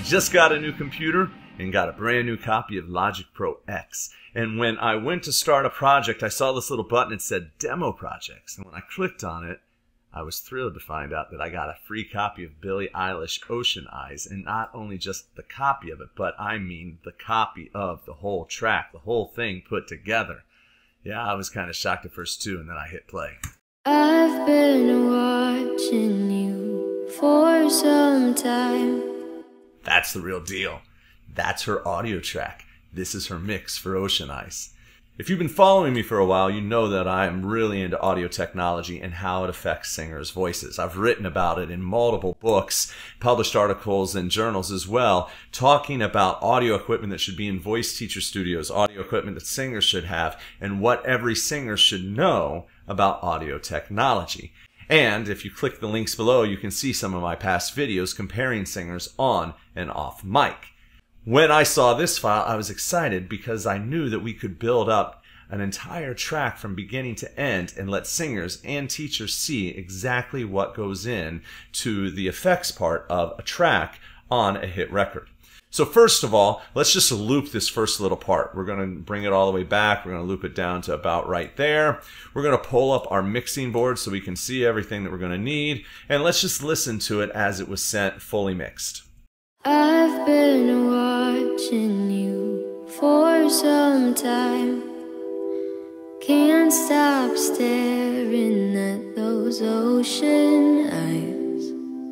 just got a new computer and got a brand new copy of Logic Pro X. And when I went to start a project, I saw this little button that said Demo Projects. And when I clicked on it, I was thrilled to find out that I got a free copy of Billie Eilish Ocean Eyes. And not only just the copy of it, but I mean the copy of the whole track, the whole thing put together. Yeah, I was kind of shocked at first too, and then I hit play. I've been watching you for some time. That's the real deal. That's her audio track. This is her mix for Ocean Eyes. If you've been following me for a while, you know that I am really into audio technology and how it affects singers' voices. I've written about it in multiple books, published articles in journals as well, talking about audio equipment that should be in voice teacher studios, audio equipment that singers should have, and what every singer should know about audio technology. And if you click the links below, you can see some of my past videos comparing singers on and off mic. When I saw this file, I was excited because I knew that we could build up an entire track from beginning to end and let singers and teachers see exactly what goes in to the effects part of a track on a hit record. So first of all, let's just loop this first little part. We're going to bring it all the way back. We're going to loop it down to about right there. We're going to pull up our mixing board so we can see everything that we're going to need. And let's just listen to it as it was sent fully mixed. I've been watching you for some time. Can't stop staring at those ocean eyes.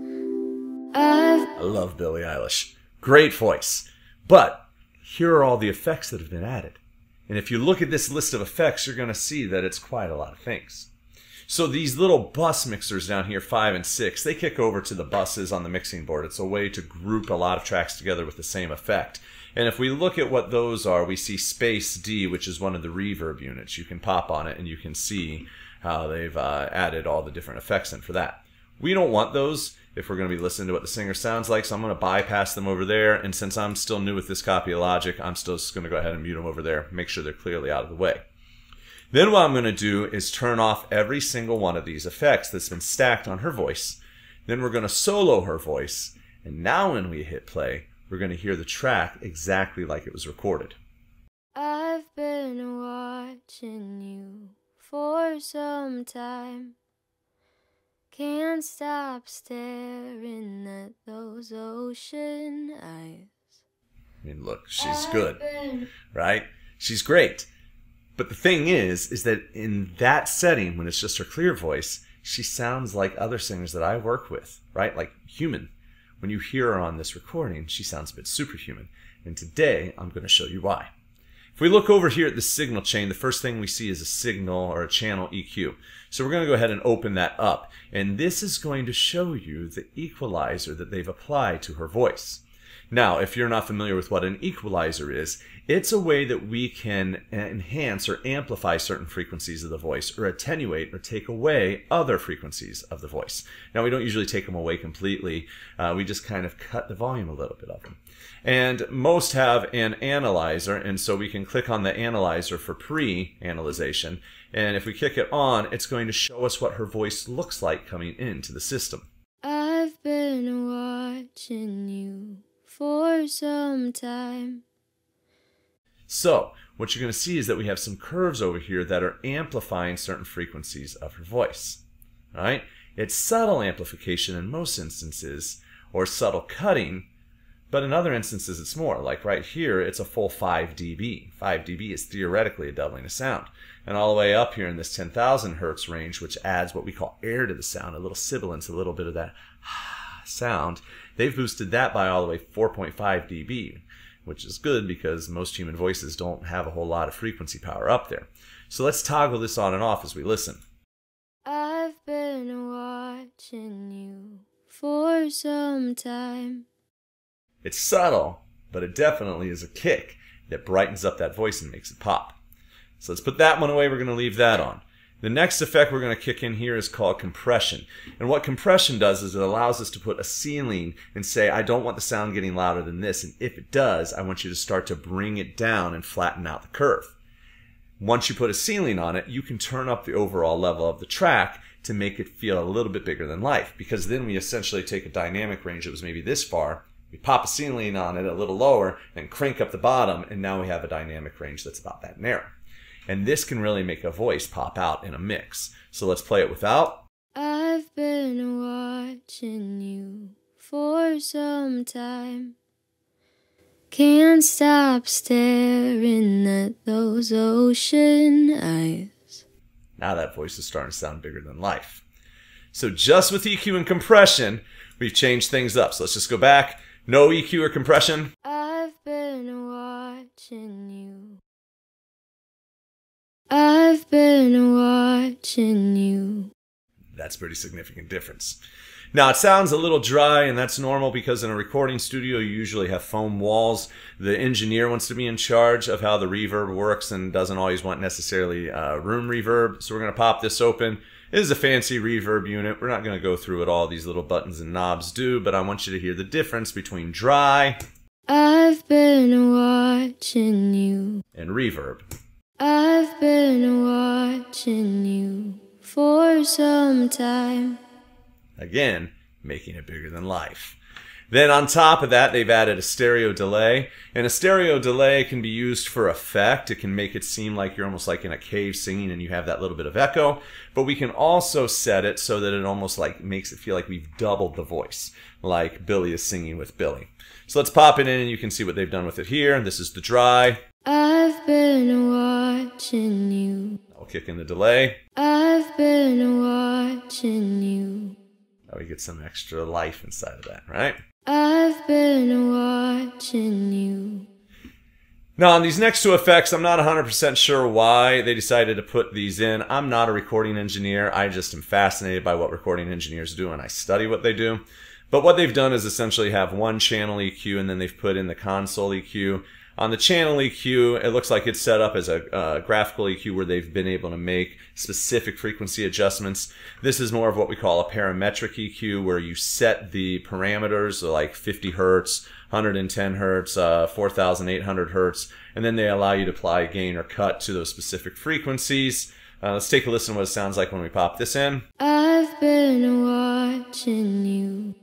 I love Billie Eilish. Great voice. But here are all the effects that have been added. And if you look at this list of effects, you're going to see that it's quite a lot of things. So these little bus mixers down here, 5 and 6, they kick over to the buses on the mixing board. It's a way to group a lot of tracks together with the same effect. And if we look at what those are, we see space D, which is one of the reverb units. You can pop on it and you can see how they've added all the different effects in for that. We don't want those if we're going to be listening to what the singer sounds like, so I'm going to bypass them over there. And since I'm still new with this copy of Logic, I'm still just going to go ahead and mute them over there, make sure they're clearly out of the way. Then what I'm going to do is turn off every single one of these effects that's been stacked on her voice. Then we're going to solo her voice. And now when we hit play, we're going to hear the track exactly like it was recorded. I've been watching you for some time. Can't stop staring at those ocean eyes. I mean, look, she's good, right? She's great. But the thing is that in that setting, when it's just her clear voice, she sounds like other singers that I work with, right? Like human. When you hear her on this recording, she sounds a bit superhuman. And today, I'm going to show you why. If we look over here at the signal chain, the first thing we see is a signal or a channel EQ. So we're going to go ahead and open that up. And this is going to show you the equalizer that they've applied to her voice. Now, if you're not familiar with what an equalizer is, it's a way that we can enhance or amplify certain frequencies of the voice or attenuate or take away other frequencies of the voice. Now, we don't usually take them away completely. We just kind of cut the volume a little bit of them. And most have an analyzer, and so we can click on the analyzer for pre-analyzation. And if we kick it on, it's going to show us what her voice looks like coming into the system. I've been watching you for some time. So, what you're going to see is that we have some curves over here that are amplifying certain frequencies of her voice. All right? It's subtle amplification in most instances, or subtle cutting, but in other instances it's more. Like right here, it's a full 5 dB. 5 dB is theoretically a doubling of sound. And all the way up here in this 10,000 hertz range, which adds what we call air to the sound, a little sibilance, a little bit of that sound, they've boosted that by all the way 4.5 dB, which is good because most human voices don't have a whole lot of frequency power up there. So let's toggle this on and off as we listen. I've been watching you for some time. It's subtle, but it definitely is a kick that brightens up that voice and makes it pop. So let's put that one away. We're going to leave that on. The next effect we're going to kick in here is called compression. And what compression does is it allows us to put a ceiling and say, I don't want the sound getting louder than this. And if it does, I want you to start to bring it down and flatten out the curve. Once you put a ceiling on it, you can turn up the overall level of the track to make it feel a little bit bigger than life. Because then we essentially take a dynamic range that was maybe this far, We pop a ceiling on it a little lower and crank up the bottom, and now we have a dynamic range that's about that narrow. And this can really make a voice pop out in a mix. So let's play it without. I've been watching you for some time. Can't stop staring at those ocean eyes. Now that voice is starting to sound bigger than life. So just with EQ and compression, we've changed things up. So let's just go back. No EQ or compression. I've been watching you. I've been watching you. That's a pretty significant difference. Now, it sounds a little dry, and that's normal because in a recording studio, you usually have foam walls. The engineer wants to be in charge of how the reverb works and doesn't always want necessarily room reverb. So we're going to pop this open. It is a fancy reverb unit. We're not going to go through what all these little buttons and knobs do, but I want you to hear the difference between dry. I've been watching you. And reverb. I've been watching you for some time. Again, making it bigger than life. Then on top of that, they've added a stereo delay. And a stereo delay can be used for effect. It can make it seem like you're almost like in a cave singing and you have that little bit of echo. But we can also set it so that it almost like makes it feel like we've doubled the voice, like Billie is singing with Billie. So let's pop it in and you can see what they've done with it here. This is the dry. I've been watching you. I'll kick in the delay. I've been watching you. Now we get some extra life inside of that, right? I've been watching you. Now on these next two effects, I'm not 100% sure why they decided to put these in. I'm not a recording engineer. I just am fascinated by what recording engineers do and I study what they do. But what they've done is essentially have one channel EQ and then they've put in the console EQ. On the channel EQ, it looks like it's set up as a graphical EQ where they've been able to make specific frequency adjustments. This is more of what we call a parametric EQ where you set the parameters, so like 50 hertz, 110 hertz, 4,800 hertz, and then they allow you to apply gain or cut to those specific frequencies. Let's take a listen to what it sounds like when we pop this in. I've been watching you.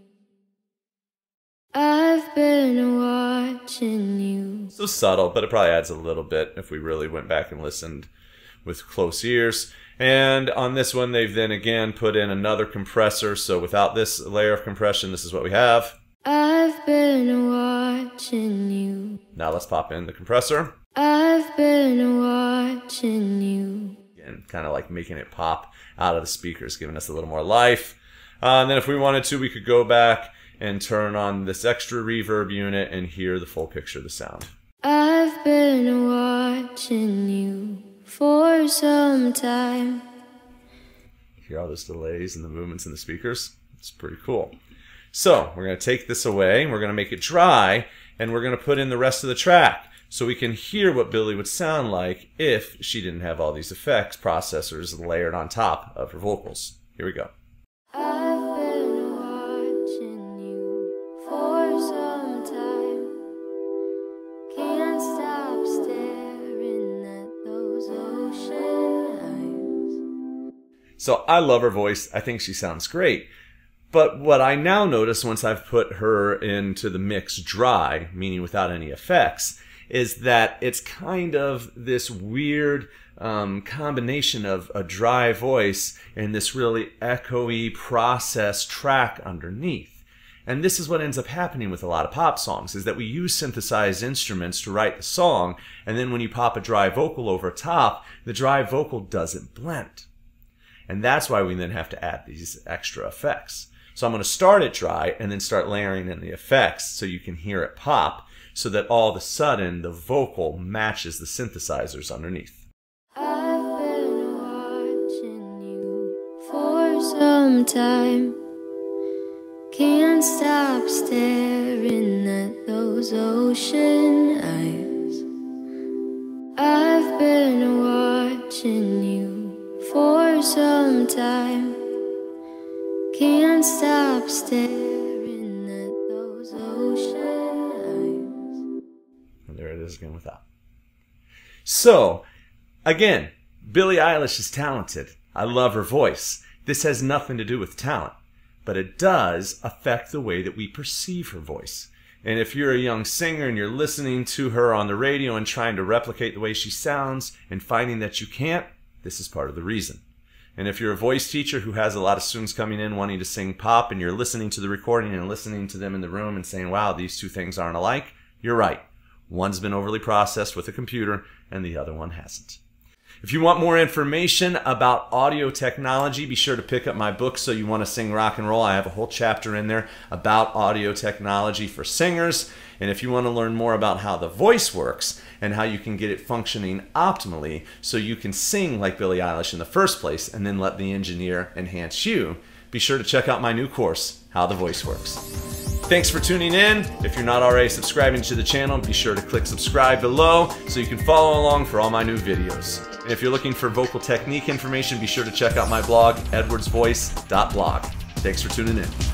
I've been watching you. So subtle, but it probably adds a little bit if we really went back and listened with close ears. And on this one, they've then again put in another compressor. So without this layer of compression, this is what we have. I've been watching you. Now let's pop in the compressor. I've been watching you. Again, kind of like making it pop out of the speakers, giving us a little more life. And then if we wanted to, we could go back and turn on this extra reverb unit and hear the full picture of the sound. I've been watching you for some time. Hear all those delays and the movements in the speakers? It's pretty cool. So we're going to take this away, we're going to make it dry, and we're going to put in the rest of the track so we can hear what Billie would sound like if she didn't have all these effects processors layered on top of her vocals. Here we go. I've been watching you for some time. Can't stop staring at those ocean eyes. So I love her voice. I think she sounds great. But what I now notice once I've put her into the mix dry, meaning without any effects, is that it's kind of this weird combination of a dry voice and this really echoey processed track underneath. And this is what ends up happening with a lot of pop songs, is that we use synthesized instruments to write the song, and then when you pop a dry vocal over top, the dry vocal doesn't blend. And that's why we then have to add these extra effects. So I'm going to start it dry and then start layering in the effects so you can hear it pop, so that all of a sudden the vocal matches the synthesizers underneath. I've been watching you for some time. Can't stop staring at those ocean eyes. I've been watching you for some time. Can't stop staring at those ocean eyes. And there it is again without. So, again, Billie Eilish is talented. I love her voice. This has nothing to do with talent, but it does affect the way that we perceive her voice. And if you're a young singer and you're listening to her on the radio and trying to replicate the way she sounds and finding that you can't, this is part of the reason. And if you're a voice teacher who has a lot of students coming in wanting to sing pop and you're listening to the recording and listening to them in the room and saying, wow, these two things aren't alike, you're right. One's been overly processed with a computer and the other one hasn't. If you want more information about audio technology, be sure to pick up my book, So You Want to Sing Rock and Roll. I have a whole chapter in there about audio technology for singers. And if you want to learn more about how the voice works and how you can get it functioning optimally so you can sing like Billie Eilish in the first place and then let the engineer enhance you, be sure to check out my new course, How the Voice Works. Thanks for tuning in. If you're not already subscribing to the channel, be sure to click subscribe below so you can follow along for all my new videos. And if you're looking for vocal technique information, be sure to check out my blog, edwardsvoice.blog. Thanks for tuning in.